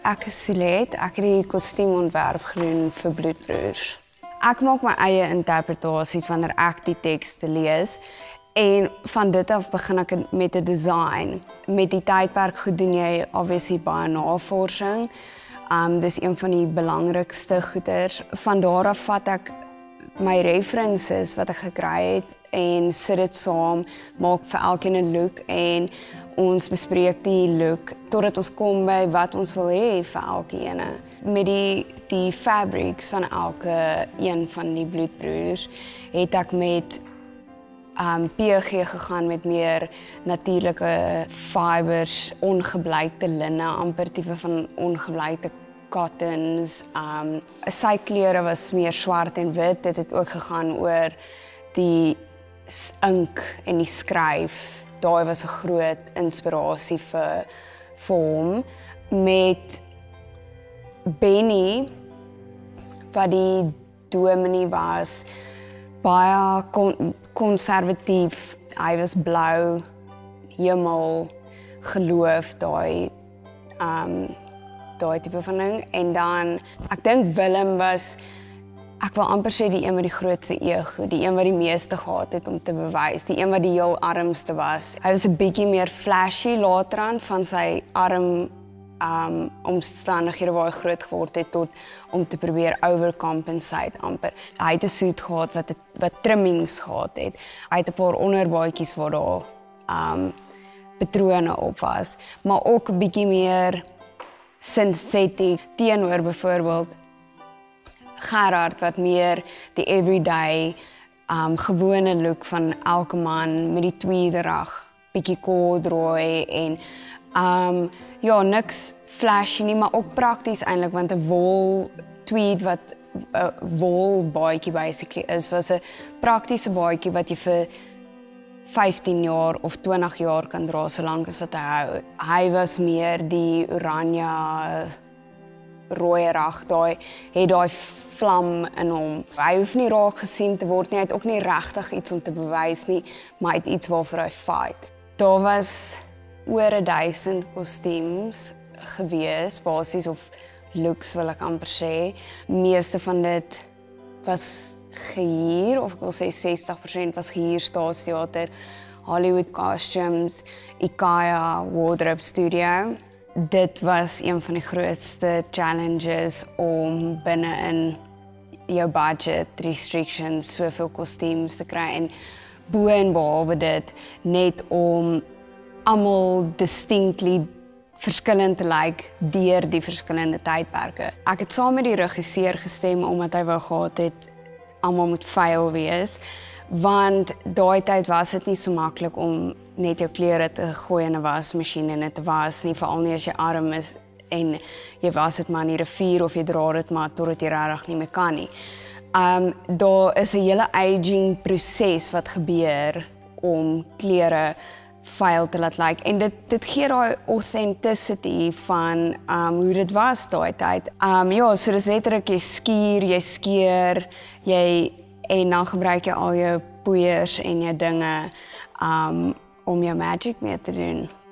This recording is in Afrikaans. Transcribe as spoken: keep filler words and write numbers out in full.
Ek is Solet, ek het die kostuumontwerp gedoen vir Bloedbroers. Ek maak my eie interpretasies wanneer ek die tekste lees en van dit af begin ek met 'n design. Met die tydperk goed doen jy obviously baie navorsing. Um, dis een van die belangrikste goeders. Van daar af vat ek my references wat ek gekry het en sit dit saam, maak vir elkeen 'n look en ons bespreek die look totdat ons kom by wat ons wil hê vir elkeen. Met die die fabrics van elke een van die Bloedbroers het ek met um, P G gegaan met meer natuurlike fibers, ongebleikte linne, amper tipe van ongebleikte cottons. Um, sy kleure was meer swart en wit. Dit het ook gegaan oor die ink en die skryf. Daai was 'n groot inspirasie vir, vir hom. Met Benny, wat die dominee was, baie konservatief. Hy was blou, hemel, geloof, daai um, daai tipe van ding. En dan, ek dink Willem was, ek wil amper sê die een met die grootste ego, die een wat die meeste gehad het om te bewys, die een wat die heel armste was. Hy was 'n bietjie meer flashy laterand van sy arm um, omstandighede waar hy groot geword het tot om te probeer overcompensate amper. Hy het 'n suit gehad wat, wat trimmings gehad het. Hy het 'n paar onderbaadjies waar daar um, patrone op was, maar ook 'n bietjie meer synthetic teenoor byvoorbeeld Gerard wat meer die everyday um, gewone look van elke man met die tweederag, bietjie corduroy en um, ja, niks flashy nie, maar ook prakties eintlik want 'n wol tweed wat 'n wol baadjie basically is, was 'n praktiese baadjie wat jy vir vyftien jaar of twintig jaar kan dra solank as wat hy hou. Hy was meer die oranje rooierag, daai het daai vlam in hom. Hy hoef nie raak gesien te word nie, hy het ook nie regtig iets om te bewys nie, maar hy het iets waarvoor hy fight. Daar was oor 'n duisend kostuums gewees, basies of looks wil ek amper sê. Meeste van dit was gehuur, of ek wil sê sestig persent was gehuur, Staatsteater, Hollywood Costumes, IKEA Wardrobe Studio. Dit was een van die grootste challenges om binne in jou budget restrictions soveel kostuums te kry en bo en behalwe dit net om almal distinctly verskillend te lyk deur die verskillende tydperke. Ek het saam met die regisseur gestem omdat hy wou gehad het almal moet vuil wees, want daai tyd was dit nie so maklik om net jou klere te gooi in 'n wasmasjien en dit te was nie, veral nie as jy arm is en jy was dit maar in die rivier of jy dra dit maar totdat jy regtig nie meer kan nie. Um, daar is 'n hele aging proses wat gebeur om klere vuil te laat lyk en dit dit gee daai authenticity van um, hoe dit was daai tyd. Um, ja, so dis letterlik jy skuur, jy skeer, jy en dan gebruik jy al jou poeiers en jou dinge um, om jou magic mee te doen.